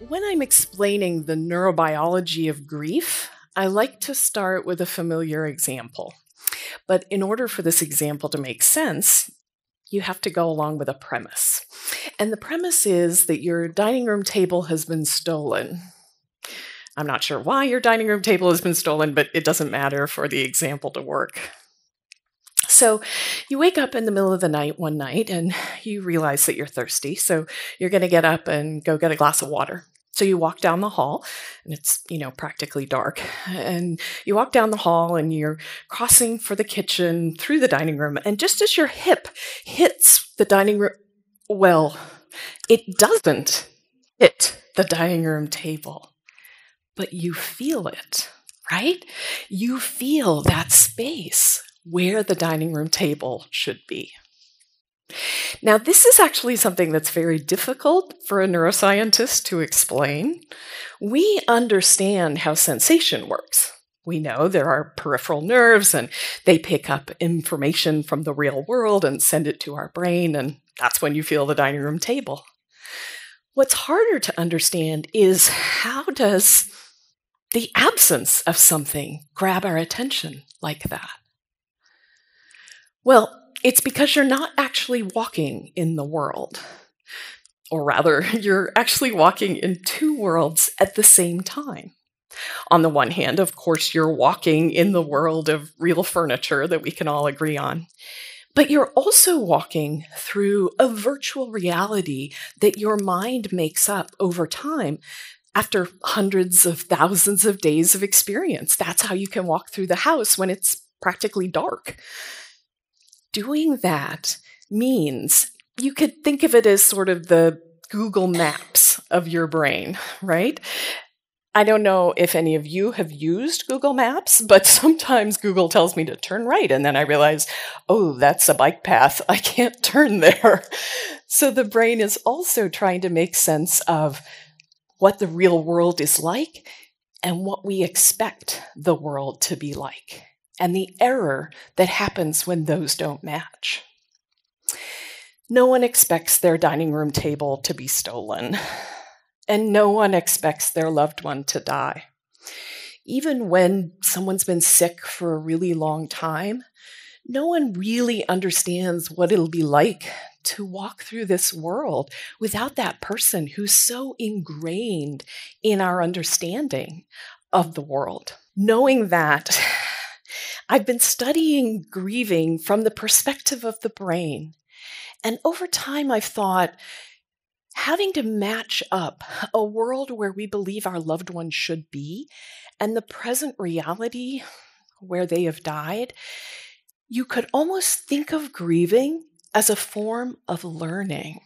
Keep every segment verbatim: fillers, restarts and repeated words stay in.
When I'm explaining the neurobiology of grief, I like to start with a familiar example. But in order for this example to make sense, you have to go along with a premise. And the premise is that your dining room table has been stolen. I'm not sure why your dining room table has been stolen, but it doesn't matter for the example to work. So you wake up in the middle of the night one night and you realize that you're thirsty. So you're going to get up and go get a glass of water. So you walk down the hall, and it's, you know, practically dark. And you walk down the hall and you're crossing for the kitchen through the dining room. And just as your hip hits the dining room, well, it doesn't hit the dining room table, but you feel it, right? You feel that space where the dining room table should be. Now, this is actually something that's very difficult for a neuroscientist to explain. We understand how sensation works. We know there are peripheral nerves, and they pick up information from the real world and send it to our brain, and that's when you feel the dining room table. What's harder to understand is how does the absence of something grab our attention like that? Well, it's because you're not actually walking in the world. Or rather, you're actually walking in two worlds at the same time. On the one hand, of course, you're walking in the world of real furniture that we can all agree on. But you're also walking through a virtual reality that your mind makes up over time after hundreds of thousands of days of experience. That's how you can walk through the house when it's practically dark. Doing that means you could think of it as sort of the Google Maps of your brain, right? I don't know if any of you have used Google Maps, but sometimes Google tells me to turn right, and then I realize, oh, that's a bike path. I can't turn there. So the brain is also trying to make sense of what the real world is like and what we expect the world to be like, and the error that happens when those don't match. No one expects their dining room table to be stolen, and no one expects their loved one to die. Even when someone's been sick for a really long time, no one really understands what it'll be like to walk through this world without that person who's so ingrained in our understanding of the world. Knowing that, I've been studying grieving from the perspective of the brain. And over time, I've thought, having to match up a world where we believe our loved ones should be and the present reality where they have died, you could almost think of grieving as a form of learning.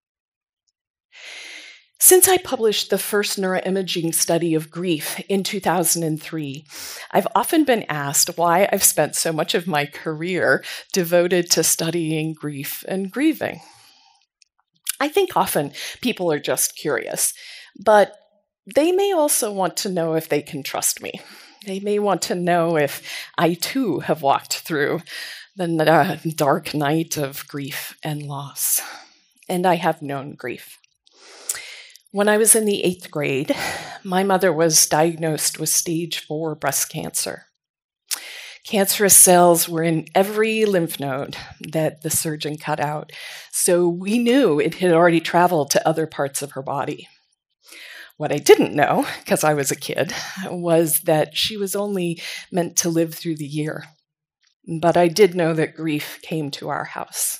Since I published the first neuroimaging study of grief in two thousand three, I've often been asked why I've spent so much of my career devoted to studying grief and grieving. I think often people are just curious, but they may also want to know if they can trust me. They may want to know if I too have walked through the dark night of grief and loss. And I have known grief. When I was in the eighth grade, my mother was diagnosed with stage four breast cancer. Cancerous cells were in every lymph node that the surgeon cut out, so we knew it had already traveled to other parts of her body. What I didn't know, because I was a kid, was that she was only meant to live through the year. But I did know that grief came to our house.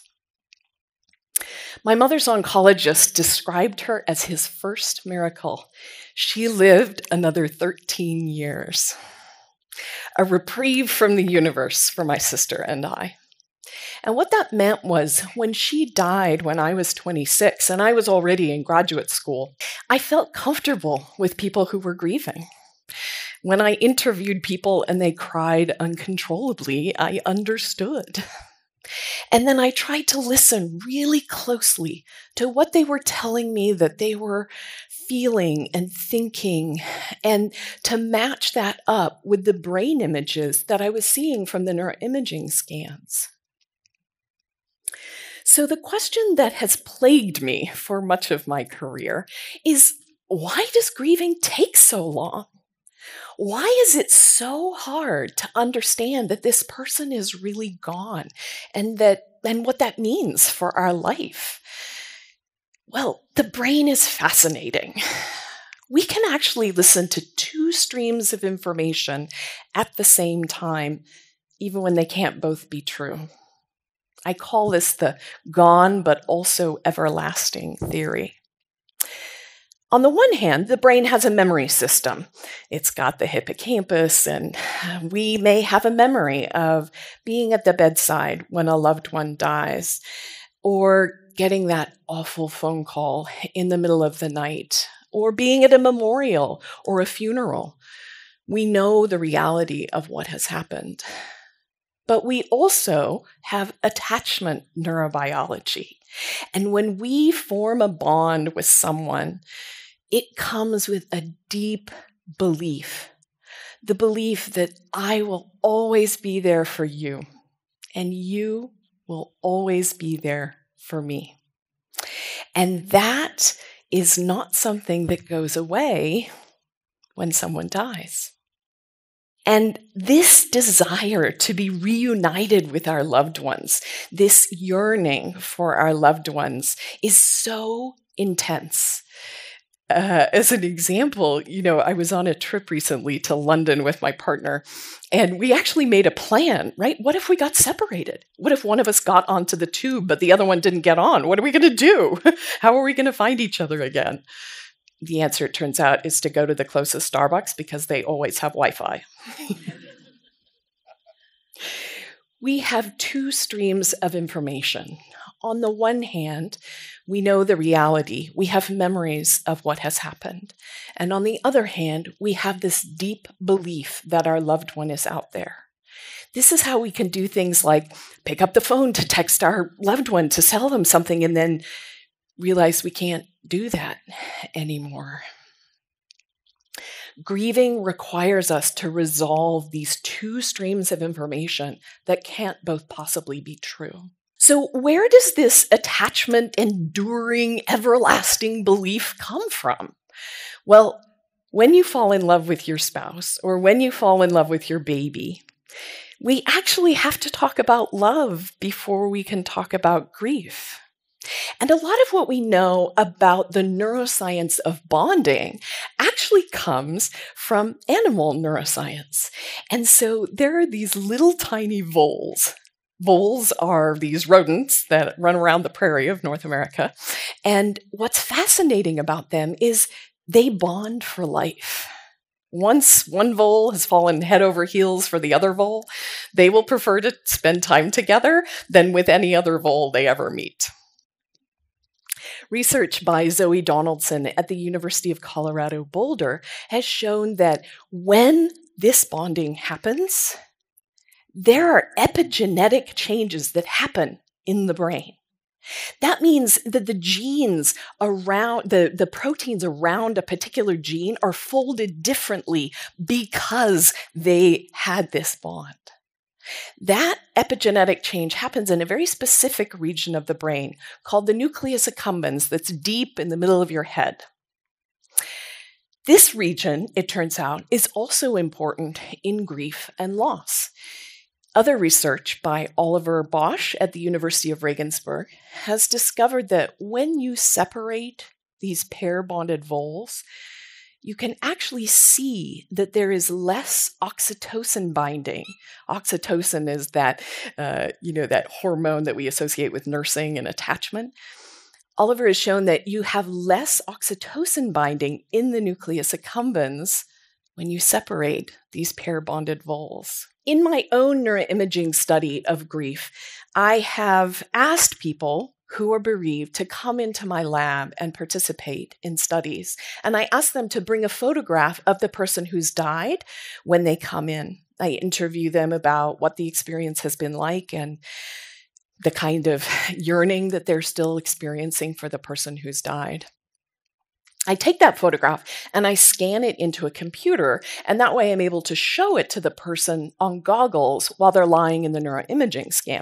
My mother's oncologist described her as his first miracle. She lived another thirteen years. A reprieve from the universe for my sister and I. And what that meant was when she died when I was twenty-six and I was already in graduate school, I felt comfortable with people who were grieving. When I interviewed people and they cried uncontrollably, I understood. And then I tried to listen really closely to what they were telling me that they were feeling and thinking, and to match that up with the brain images that I was seeing from the neuroimaging scans. So the question that has plagued me for much of my career is, why does grieving take so long? Why is it so hard to understand that this person is really gone and that and what that means for our life? Well, the brain is fascinating. We can actually listen to two streams of information at the same time, even when they can't both be true. I call this the gone but also everlasting theory. On the one hand, the brain has a memory system. It's got the hippocampus, and we may have a memory of being at the bedside when a loved one dies, or getting that awful phone call in the middle of the night, or being at a memorial or a funeral. We know the reality of what has happened. But we also have attachment neurobiology. And when we form a bond with someone, it comes with a deep belief, the belief that I will always be there for you, and you will always be there for me. And that is not something that goes away when someone dies. And this desire to be reunited with our loved ones, this yearning for our loved ones, is so intense. Uh, as an example, you know, I was on a trip recently to London with my partner, and we actually made a plan, right? What if we got separated? What if one of us got onto the tube, but the other one didn't get on? What are we going to do? How are we going to find each other again? The answer, it turns out, is to go to the closest Starbucks because they always have Wi-Fi. We have two streams of information. On the one hand, we know the reality. We have memories of what has happened. And on the other hand, we have this deep belief that our loved one is out there. This is how we can do things like pick up the phone to text our loved one to tell them something and then realize we can't do that anymore. Grieving requires us to resolve these two streams of information that can't both possibly be true. So where does this attachment, enduring, everlasting belief come from? Well, when you fall in love with your spouse or when you fall in love with your baby, we actually have to talk about love before we can talk about grief. And a lot of what we know about the neuroscience of bonding actually comes from animal neuroscience. And so there are these little tiny voles. Voles are these rodents that run around the prairie of North America. And what's fascinating about them is they bond for life. Once one vole has fallen head over heels for the other vole, they will prefer to spend time together than with any other vole they ever meet. Research by Zoe Donaldson at the University of Colorado Boulder has shown that when this bonding happens, there are epigenetic changes that happen in the brain. That means that the genes around, the, the proteins around a particular gene are folded differently because they had this bond. That epigenetic change happens in a very specific region of the brain called the nucleus accumbens that's deep in the middle of your head. This region, it turns out, is also important in grief and loss. Other research by Oliver Bosch at the University of Regensburg has discovered that when you separate these pair-bonded voles, you can actually see that there is less oxytocin binding. Oxytocin is that, uh, you know, that hormone that we associate with nursing and attachment. Oliver has shown that you have less oxytocin binding in the nucleus accumbens when you separate these pair-bonded voles. In my own neuroimaging study of grief, I have asked people who are bereaved to come into my lab and participate in studies. And I ask them to bring a photograph of the person who's died when they come in. I interview them about what the experience has been like and the kind of yearning that they're still experiencing for the person who's died. I take that photograph and I scan it into a computer, and that way I'm able to show it to the person on goggles while they're lying in the neuroimaging scanner.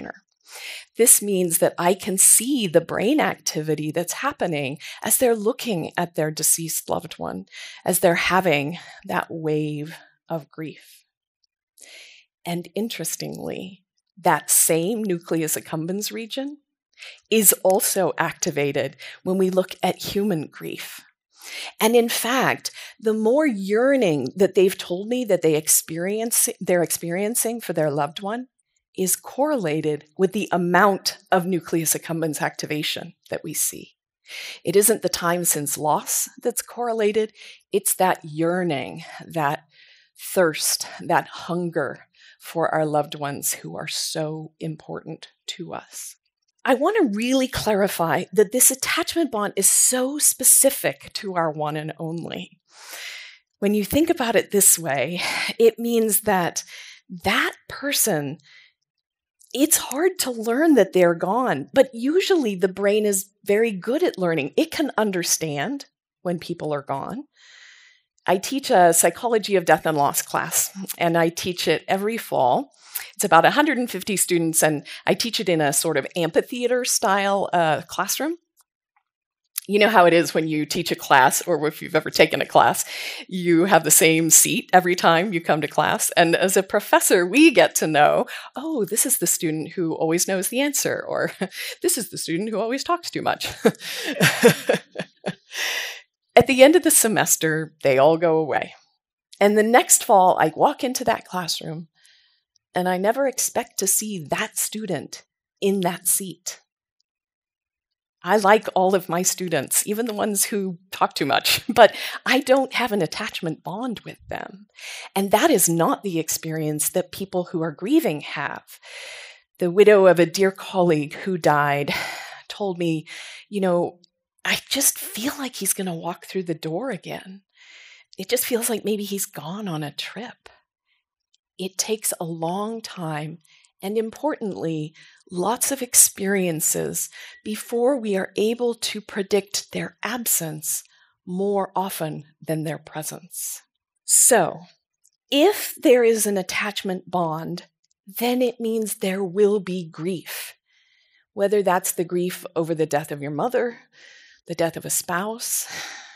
This means that I can see the brain activity that's happening as they're looking at their deceased loved one, as they're having that wave of grief. And interestingly, that same nucleus accumbens region is also activated when we look at human grief. And in fact, the more yearning that they've told me that they experience, they're experiencing for their loved one is correlated with the amount of nucleus accumbens activation that we see. It isn't the time since loss that's correlated, it's that yearning, that thirst, that hunger for our loved ones who are so important to us. I want to really clarify that this attachment bond is so specific to our one and only. When you think about it this way, it means that that person, it's hard to learn that they're gone, but usually the brain is very good at learning. It can understand when people are gone. I teach a psychology of death and loss class, and I teach it every fall. It's about one hundred fifty students, and I teach it in a sort of amphitheater style uh, classroom. You know how it is when you teach a class, or if you've ever taken a class, you have the same seat every time you come to class. And as a professor, we get to know, oh, this is the student who always knows the answer, or this is the student who always talks too much. At the end of the semester, they all go away. And the next fall, I walk into that classroom, and I never expect to see that student in that seat. I like all of my students, even the ones who talk too much, but I don't have an attachment bond with them. And that is not the experience that people who are grieving have. The widow of a dear colleague who died told me, you know, I just feel like he's going to walk through the door again. It just feels like maybe he's gone on a trip. It takes a long time and, importantly, lots of experiences before we are able to predict their absence more often than their presence. So, if there is an attachment bond, then it means there will be grief, whether that's the grief over the death of your mother, the death of a spouse.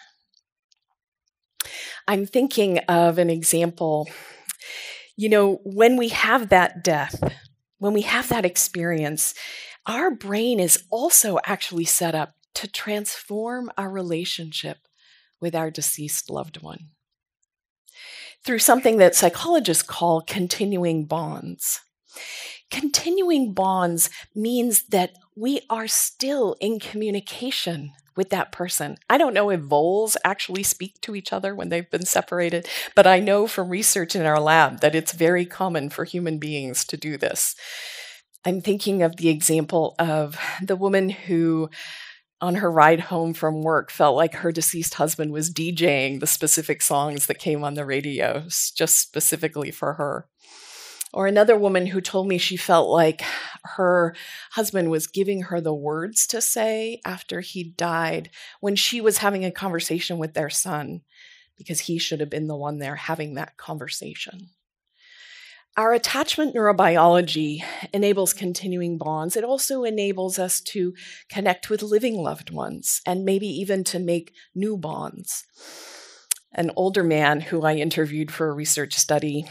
I'm thinking of an example. You know, when we have that death, when we have that experience, our brain is also actually set up to transform our relationship with our deceased loved one through something that psychologists call continuing bonds. Continuing bonds means that we are still in communication with that person. I don't know if voles actually speak to each other when they've been separated, but I know from research in our lab that it's very common for human beings to do this. I'm thinking of the example of the woman who, on her ride home from work, felt like her deceased husband was DJing the specific songs that came on the radio, just specifically for her. Or another woman who told me she felt like her husband was giving her the words to say after he died when she was having a conversation with their son, because he should have been the one there having that conversation. Our attachment neurobiology enables continuing bonds. It also enables us to connect with living loved ones and maybe even to make new bonds. An older man who I interviewed for a research study,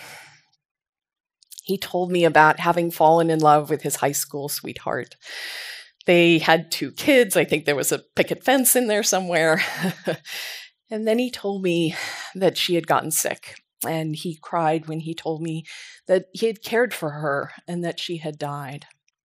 he told me about having fallen in love with his high school sweetheart. They had two kids. I think there was a picket fence in there somewhere. And then he told me that she had gotten sick. And he cried when he told me that he had cared for her and that she had died.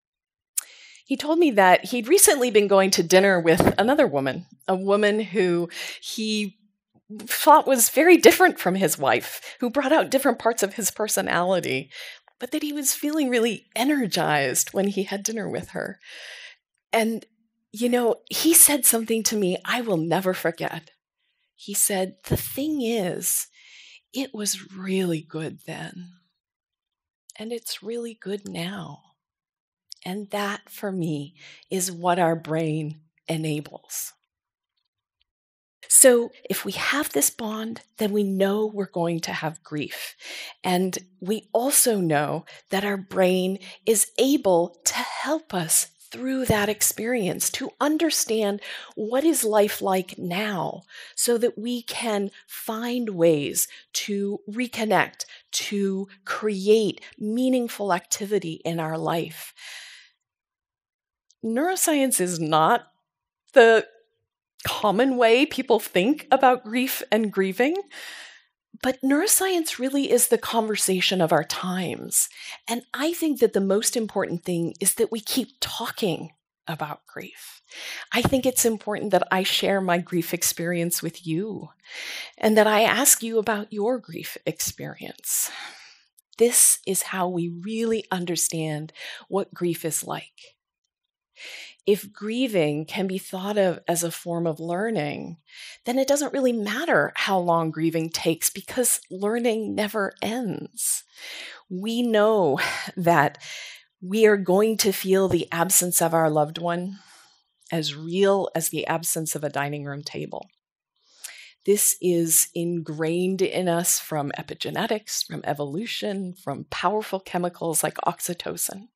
He told me that he'd recently been going to dinner with another woman, a woman who he thought was very different from his wife, who brought out different parts of his personality, but that he was feeling really energized when he had dinner with her. And, you know, he said something to me I will never forget. He said, "The thing is, it was really good then, and it's really good now." And that, for me, is what our brain enables. So if we have this bond, then we know we're going to have grief. And we also know that our brain is able to help us through that experience, to understand what is life like now, so that we can find ways to reconnect, to create meaningful activity in our life. Neuroscience is not the common way people think about grief and grieving, but neuroscience really is the conversation of our times. And I think that the most important thing is that we keep talking about grief. I think it's important that I share my grief experience with you and that I ask you about your grief experience. This is how we really understand what grief is like. If grieving can be thought of as a form of learning, then it doesn't really matter how long grieving takes because learning never ends. We know that we are going to feel the absence of our loved one as real as the absence of a dining room table. This is ingrained in us from epigenetics, from evolution, from powerful chemicals like oxytocin.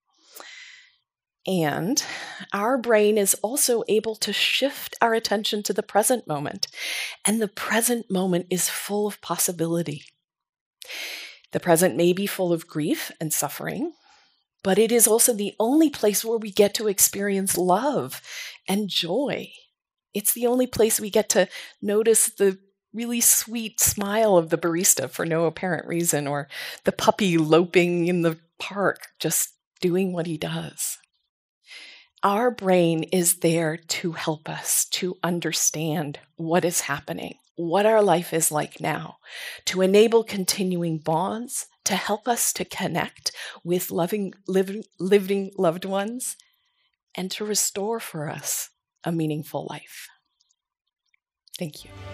And our brain is also able to shift our attention to the present moment. And the present moment is full of possibility. The present may be full of grief and suffering, but it is also the only place where we get to experience love and joy. It's the only place we get to notice the really sweet smile of the barista for no apparent reason, or the puppy loping in the park, just doing what he does. Our brain is there to help us to understand what is happening, what our life is like now, to enable continuing bonds, to help us to connect with loving, living, living loved ones, and to restore for us a meaningful life. Thank you.